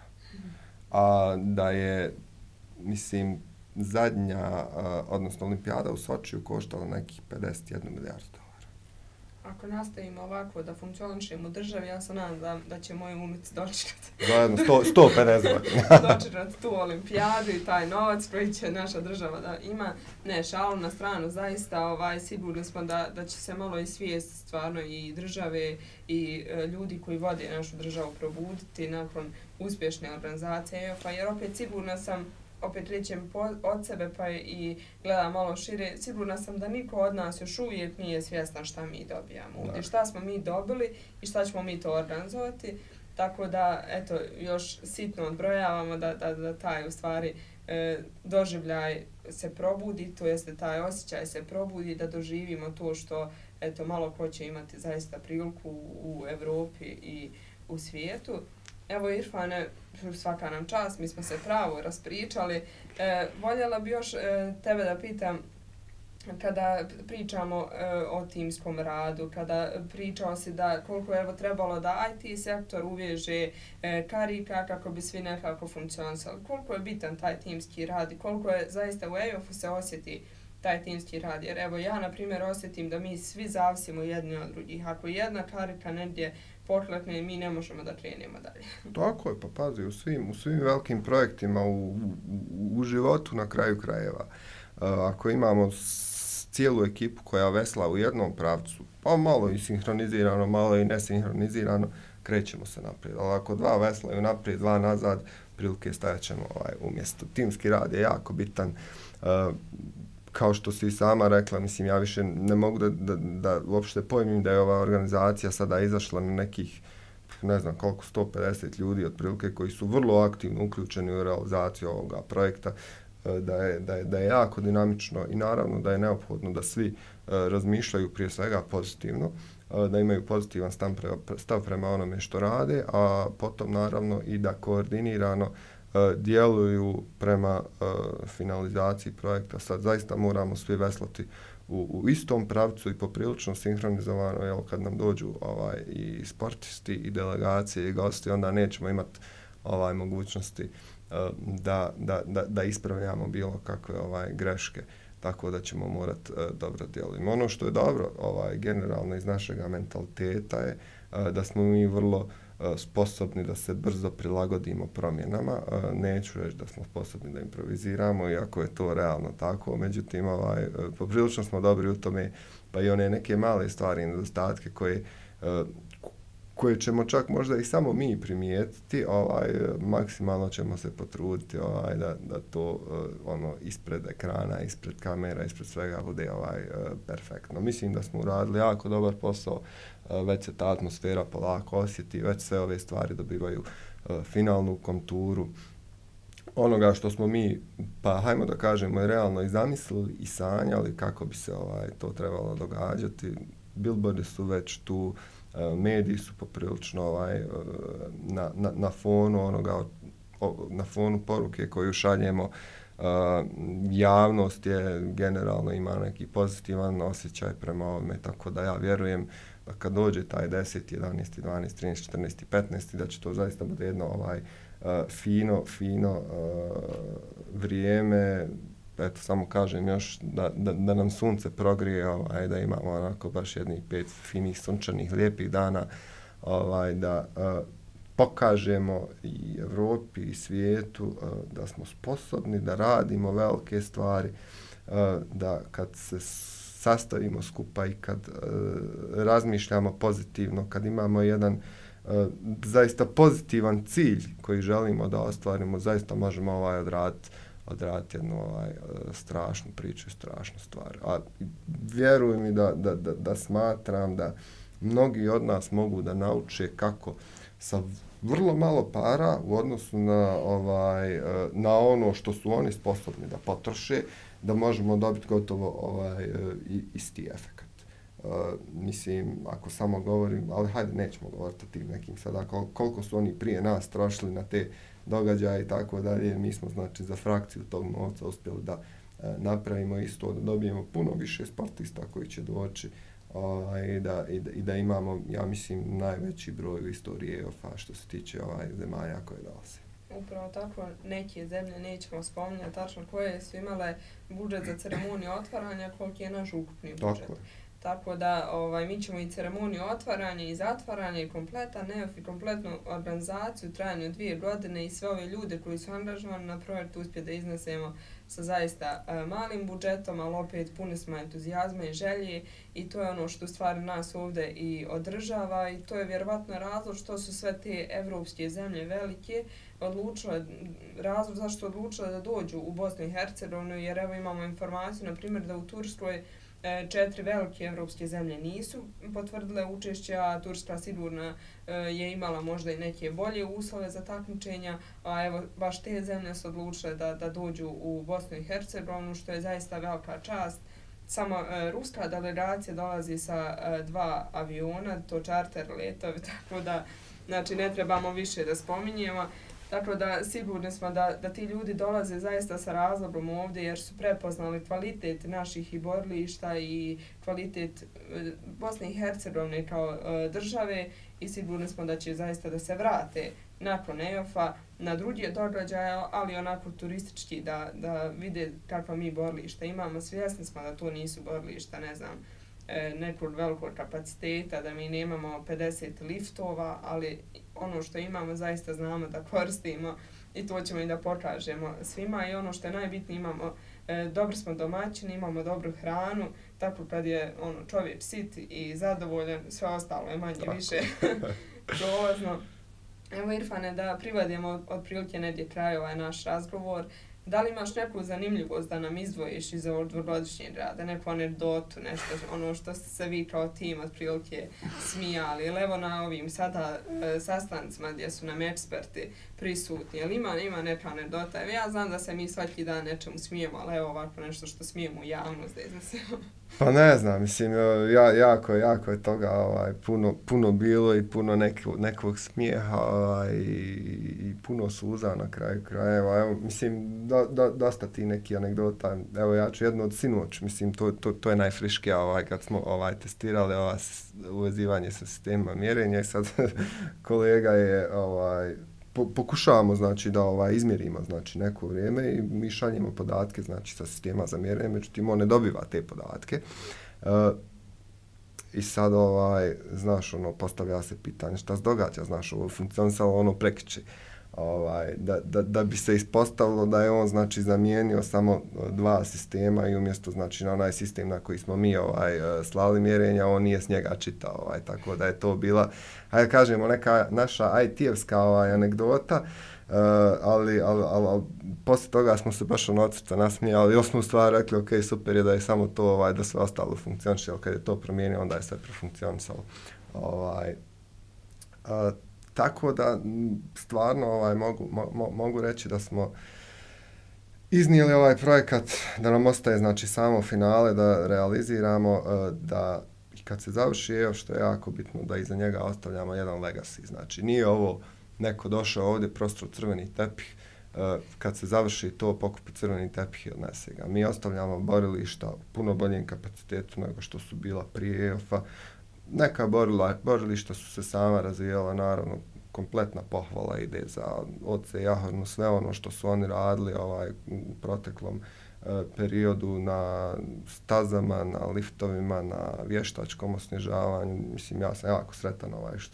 A da je, mislim, zadnja, odnosno olimpijada u Sočiju koštala nekih 51 milijardu dolara. Ako nastavimo ovako da funkcionišemo u državi, ja se nadam da će moji unuci dočekati. Zajedno 150 godina. Dočekati tu olimpijadu i taj novac koji će naša država da ima. Ne, šalom na stranu, zaista sigurni smo da će se malo i svijest stvarno i države i ljudi koji vode našu državu probuditi nakon uspješne organizacije. Jer opet sigurna sam, opet rećem od sebe pa i gledam malo šire, sigurna sam da niko od nas još uvijek nije svjestan šta mi dobijamo ovdje, šta smo mi dobili i šta ćemo mi to organizovati. Tako da, eto, još sitno odbrojavamo da taj u stvari doživljaj se probudi, to jeste taj osjećaj se probudi, da doživimo to što, eto, malo ko će imati zaista priliku u Evropi i u svijetu. Evo Irfane, svaka nam čast, mi smo se pravo raspričali. Voljela bi još tebe da pitam, kada pričamo o timskom radu, kada pričao si da koliko je evo trebalo da IT sektor uveže karika kako bi svi nekako funkcionisali, koliko je bitan taj timski rad i koliko je zaista u EOF-u se osjeti taj timski rad. Jer evo ja, na primjer, osjetim da mi svi zavisimo jedni od drugih. Ako jedna karika negdje poklekne, mi ne možemo da krenemo dalje. Tako je, pa pazi, u svim velikim projektima, u životu na kraju krajeva. Ako imamo cijelu ekipu koja vesla u jednom pravcu, pa malo i sinhronizirano, malo i nesinhronizirano, krećemo se naprijed. Ali ako dva veslaju naprijed, dva nazad, prilike stajat ćemo umjesto. Timski rad je jako bitan. Kao što si i sama rekla, mislim, ja više ne mogu da uopšte pojmim da je ova organizacija sada izašla na nekih, ne znam koliko, 150 ljudi otprilike koji su vrlo aktivno uključeni u realizaciju ovoga projekta, da je jako dinamično i naravno da je neophodno da svi razmišljaju prije svega pozitivno, da imaju pozitivan stav prema onome što rade, a potom naravno i da koordinirano djeluju prema finalizaciji projekta. Sad zaista moramo svi veslati u istom pravcu i poprilično sinhronizovano, jel, kad nam dođu i sportisti i delegacije i gosti, onda nećemo imati mogućnosti da ispravljamo bilo kakve greške, tako da ćemo morati dobro djelujemo. Ono što je dobro generalno iz našega mentaliteta je da smo mi vrlo sposobni da se brzo prilagodimo promjenama. Neću reći da smo sposobni da improviziramo, iako je to realno tako. Međutim, poprilično smo dobri u tome, pa i one neke male stvari i nedostatke koje ćemo čak možda i samo mi primijetiti, maksimalno ćemo se potruditi da to ispred ekrana, ispred kamera, ispred svega bude perfektno. Mislim da smo uradili jako dobar posao, već se ta atmosfera polako osjeti, već sve ove stvari dobivaju finalnu konturu onoga što smo mi, pa hajmo da kažemo, i realno i zamislili i sanjali kako bi se to trebalo događati. Billboardi su već tu, mediji su poprilično na fonu onoga, na fonu poruke koju šaljemo. Javnost je generalno ima neki pozitivan osjećaj prema ovome, tako da ja vjerujem da kad dođe taj 10, 11, 12, 13, 14, 15, da će to zaista bude jedno fino vrijeme. Eto, samo kažem još da nam sunce progrije, da imamo onako baš jednih 5 finih sunčanih lijepih dana, da pokažemo i Evropi i svijetu da smo sposobni da radimo velike stvari, da kad se sastavimo skupa i kad razmišljamo pozitivno, kad imamo jedan zaista pozitivan cilj koji želimo da ostvarimo, zaista možemo odraditi odraditi jednu strašnu priču, strašnu stvar. A vjeruj mi da smatram da mnogi od nas mogu da nauče kako sa vrlo malo para u odnosu na ono što su oni sposobni da potroše, da možemo dobiti gotovo isti efekt. Mislim, ako samo govorim, ali hajde, nećemo govoriti o tim nekim sada, koliko su oni prije nas trošili na te događaje i tako dalje, mi smo znači za frakciju tog novca uspjeli da napravimo isto, da dobijemo puno više sportista koji će doći i da imamo, ja mislim, najveći broj u istoriji EOF-a što se tiče zemalja koje dolaze. Upravo tako, neke zemlje nećemo spominjati tačno koje su imale budžet za ceremoniju otvaranja, koliki je naš ukupni budžet. Tako da mi ćemo i ceremoniju otvaranja i zatvaranja i kompletan EOF i kompletnu organizaciju u trajanju 2 godine i sve ove ljude koji su angažovani na projektu uspjeti da iznesemo sa zaista malim budžetom, ali opet puni smo entuzijazma i želje i to je ono što u stvari nas ovdje i održava i to je vjerovatno razlog što su sve te evropske zemlje velike odlučile, razlog zašto odlučile da dođu u Bosnu i Hercegovinu, jer evo imamo informaciju, na primjer, da u Turskoj 4 velike evropske zemlje nisu potvrdile učešće, a Turska sigurno je imala možda i neke bolje uslove za takmičenja, a evo baš te zemlje su odlučile da dođu u Bosnu i Hercegovinu, što je zaista velika čast. Samo ruska delegacija dolazi sa 2 aviona, to čarter letovi, tako da znači, ne trebamo više da spominjemo. Tako da sigurni smo da ti ljudi dolaze zaista sa razlogom ovdje jer su prepoznali kvalitet naših i borilišta i kvalitet Bosne i Hercegovine kao države i sigurni smo da će zaista da se vrate nakon EOF-a na druge događaje, ali onako turistički da vide kakva mi borilišta imamo. Svjesni smo da to nisu borilišta, ne znam, nekog velikog kapaciteta, da mi nemamo 50 liftova, ali ono što imamo zaista znamo da koristimo i to ćemo i da pokažemo svima i ono što je najbitnije imamo, dobro smo domaćini, imamo dobru hranu, tako kad je čovjek sit i zadovoljan, sve ostalo je manje više prolazno. Evo Irfane, da privadimo otprilike negdje kraj ovaj naš razgovor. Da li imaš neku zanimljivost da nam izdvojiš iz ovog dvogodišnjeg rada, neku anegdotu, nešto ono što ste se vi kao tim otprilike smijali, ili evo na ovim sada sastancima gdje su nam eksperti prisutni, ili ima neka anegdota? Evo ja znam da se mi svaki dan nečemu smijemo, ali evo ovako nešto što smijemo u javnost da iznesemo. Pa ne znam, mislim, jako je toga puno bilo i puno nekog smijeha i puno suza na kraju krajeva. Evo, mislim, dosta ti neki anegdota. Evo, ja ću jednu od sinoć, mislim, to je najfriškija kad smo testirali uvezivanje sa sistemima mjerenja i sad kolega je pokušavamo znači da izmjerimo znači neko vrijeme i mi šaljemo podatke znači sa sistema za mjerenje, međutim on ne dobiva te podatke. I sad znaš postavlja se pitanje šta se događa, znaš ovo funkcionisalo prekjuče. Da bi se ispostavilo da je on znači zamijenio samo 2 sistema i umjesto znači na onaj sistem na koji smo mi slali mjerenja, on nije s njega čitao, tako da je to bila, hajde kažemo, neka naša IT-evska anegdota, ali poslije toga smo se baš ocrta nasmijali, još smo u stvari rekli, ok, super je da je samo to, da sve ostalo funkcioniše, ali kad je to promijenio, onda je sve profunkcionisalo. Tako da stvarno mogu reći da smo iznijeli ovaj projekat, da nam ostaje znači samo finale da realiziramo, da kad se završi EOF, što je jako bitno, da iza njega ostavljamo jedan legacy. Znači nije ovo neko došao ovdje, prostro crveni tepih, kad se završi to, pokupi crveni tepih i odnese ga. Mi ostavljamo borilišta u puno boljem kapacitetu nego što su bila prije EOF-a. Neka borilišta su se sama razvijala, naravno, kompletna pohvala ide za OC Jahornu, sve ono što su oni radili u proteklom periodu na stazama, na liftovima, na vještačkom osnježavanju. Mislim, ja sam jako sretan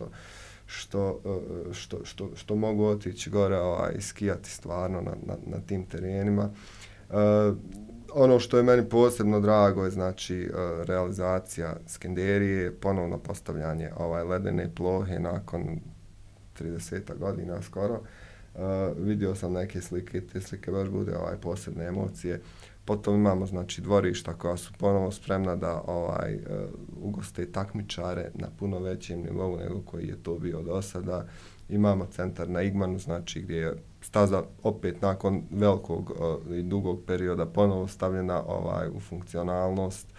što mogu otići gore i skijati stvarno na tim terenima. Ono što je meni posebno drago je znači realizacija Skenderije, ponovno postavljanje ledene plohe nakon 30 godina skoro. Vidio sam neke slike, te slike baš bude posebne emocije. Potom imamo znači dvorišta koja su ponovo spremna da ugoste takmičare na puno većem nivou nego koji je to bio do sada. Imamo centar na Igmanu, znači gdje je staza opet nakon velikog i dugog perioda ponovo stavljena u funkcionalnost.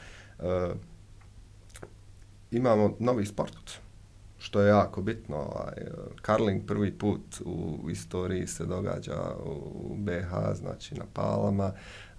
Imamo novi sport, što je jako bitno. Karling prvi put u istoriji se događa u BiH, znači na Palama.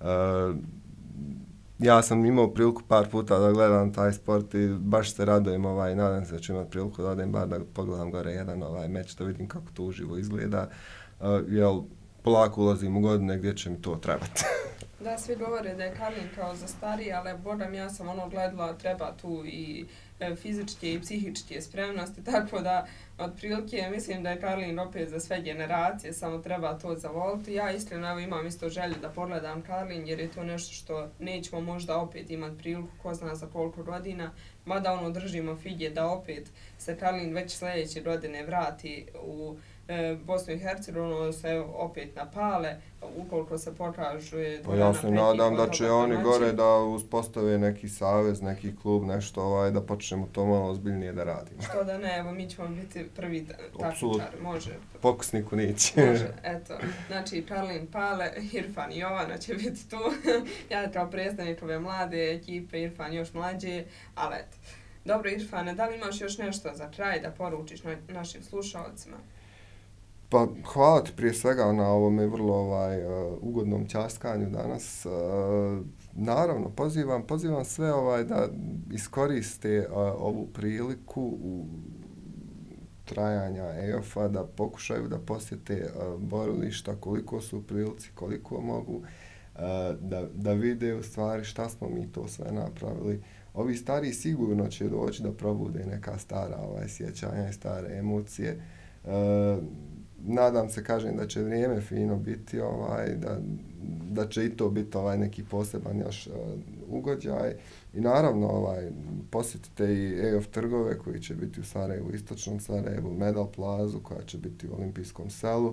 Ja sam imao priliku par puta da gledam taj sport i baš se radujem, nadam se da ću imati priliku da odem bar da pogledam gore jedan meč, da vidim kako to uživo izgleda, jer polako ulazim u godine gdje će mi to trebati. Da, svi govore da je Karling kao za stariji, ali bodam ja sam gledala, treba tu i fizičke i psihičke spremnosti, tako da otprilike mislim da je Karling opet za sve generacije, samo treba to zavoliti. Ja iskreno imam isto želju da pogledam Karling jer je to nešto što nećemo možda opet imati priliku, ko zna za koliko godina, mada držimo fige da opet se Karling već sljedeće godine vrati u Bosnu i Hercegovinu, se opet napale, ukoliko se pokaže... Pa ja se nadam da će oni gore da uspostave neki savez, neki klub, nešto, da počnemo to malo ozbiljnije da radimo. Što da ne, evo mi ćemo biti prvi takmičar, može. Pokusniku neće. Može, eto. Znači, Karling Pale, Irfan i Jovana će biti tu. Ja kao predstavnik ove mlade ekipe, Irfan još mlađe, ali eto. Dobro, Irfane, da li imaš još nešto za kraj da poručiš našim slušalcima? Pa hvala ti prije svega na ovome vrlo ugodnom ćaskanju danas. Naravno, pozivam sve da iskoriste ovu priliku u trajanja EOF-a, da pokušaju da posjete borilišta koliko su u prilici, koliko mogu, da vide u stvari šta smo mi to sve napravili. Ovi stariji sigurno će doći da probude neka stara sjećanja i stare emocije. Nadam se, kažem, da će vrijeme fino biti, da će i to biti neki poseban još ugođaj. I naravno, posjetite i EOF trgove koji će biti u Sarajevu, istočnom Sarajevu, Medal plazu koja će biti u Olimpijskom selu.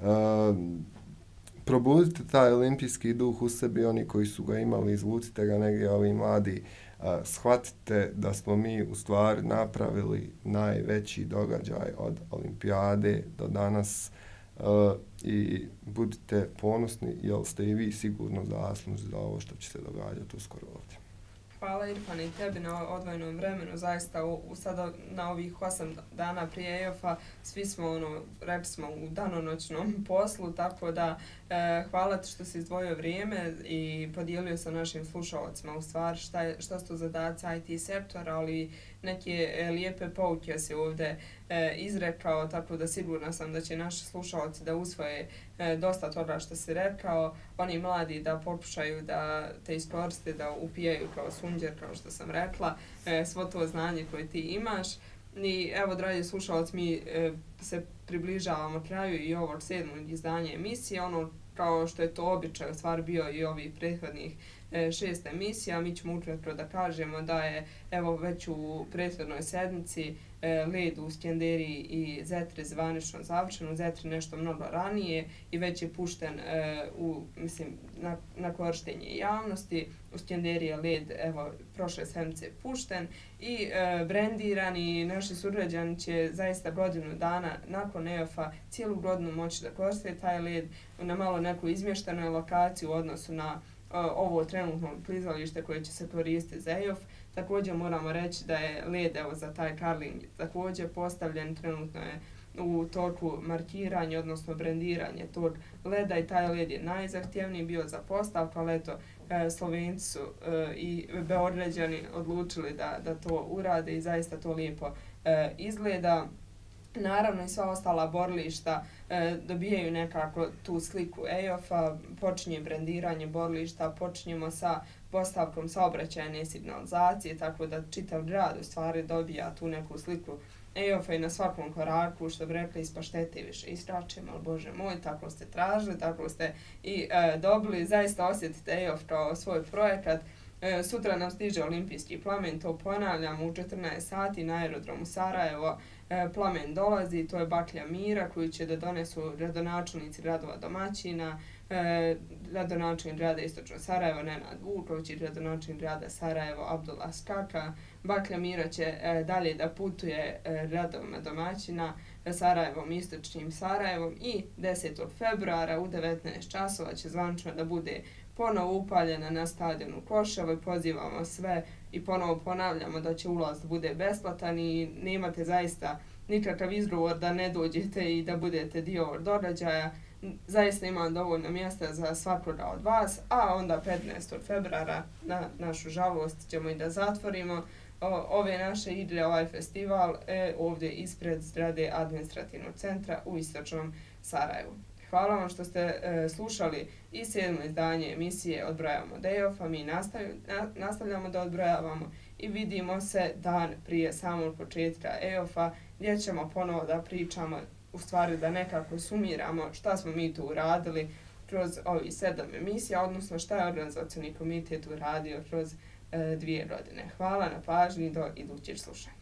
Probudite taj olimpijski duh u sebi, oni koji su ga imali, izvucite ga negdje, ovi mladi. Shvatite da smo mi u stvari napravili najveći događaj od olimpijade do danas i budite ponosni jer ste i vi sigurno zaslužni za ovo što će se događati uskoro ovdje. Hvala Irfan i tebi na odvojenom vremenu, zaista sada na ovih 8 dana prije EOF-a svi smo, rekli smo, u danonoćnom poslu, tako da hvala ti što si izdvojio vrijeme i podijelio sa našim slušalcima u stvari šta su to zadaci IT sektora, ali neke lijepe pouke si ovdje izrekao, tako da sigurna sam da će naši slušalci da usvoje dosta toga što si rekao, oni mladi da pokušaju da te iskoriste, da upijaju kao sunđer, kao što sam rekla, svo to znanje koje ti imaš. I evo, dragi slušalci, mi se približavamo kraju i ovog 7. izdanja emisije, kao što je to običaj, u stvari bio i ovih prethodnih 6 emisija, mi ćemo ukratko da kažemo da je evo već u prethodnoj sedmici led u Skenderiji i Zetri zvanično završen, u Zetri nešto mnogo ranije i već je pušten na korištenje javnosti. U Skenderiji je led evo prošle sedmice pušten i brendiran i naši sugrađani će zaista godinu dana nakon EOF-a cijelu godinu moći da koriste taj led na malo neku izmještenoj lokaciji u odnosu na ovo trenutno klizalište koje će se koristiti za EOF. Također moramo reći da je led za taj Karling također postavljen, trenutno je u toku markiranja, odnosno brendiranje tog leda i taj led je najzahtjevniji bio za postavku, ali eto, Slovenci su i Beograđani odlučili da to urade i zaista to lijepo izgleda. Naravno i sva ostala borilišta dobijaju nekako tu sliku EOF-a, počinje brendiranje borilišta, počinjemo sa postavkom saobraćajne signalizacije, tako da čitav grad u stvari dobija tu neku sliku EOF-a i na svakom koraku, što bi rekli, ispaštete više istračemo, ali Bože moj, tako ste tražili, tako ste i dobili, zaista osjetite EOF kao svoj projekat. Sutra nam stiže olimpijski plamen, to ponavljamo u 14 sati na aerodromu Sarajevo. Plamen dolazi, to je baklja mira koju će da donesu gradonačelnici gradova domaćina, gradonačelnik grada Istočno Sarajevo Nenad Vuković i gradonačelnik grada Sarajevo Abdullah Skaka. Baklja mira će dalje da putuje gradovima domaćina Sarajevom, Istočnim Sarajevom i 10. februara u 19 časova će zvančno da bude ponovo upaljena na stadionu Koševo i pozivamo sve i ponovo ponavljamo da će ulaz bude besplatan i nemate zaista nikakav izgovor da ne dođete i da budete dio događaja. Zaista ima dovoljno mjesta za svakoga od vas, a onda 15. februara na našu žalost ćemo i da zatvorimo ove naše igre, ovaj festival ovdje ispred zgrade administrativnog centra u Istočnom Sarajevu. Hvala vam što ste slušali i 7. izdanje emisije Odbrojavamo od EOF-a. Mi nastavljamo da odbrojavamo i vidimo se dan prije samog početka EOF-a gdje ćemo ponovo da pričamo, u stvari da nekako sumiramo šta smo mi tu uradili kroz ovih 7 emisija, odnosno šta je organizacioni komitet uradio kroz 2 godine. Hvala na pažnji, do idućeg slušanja.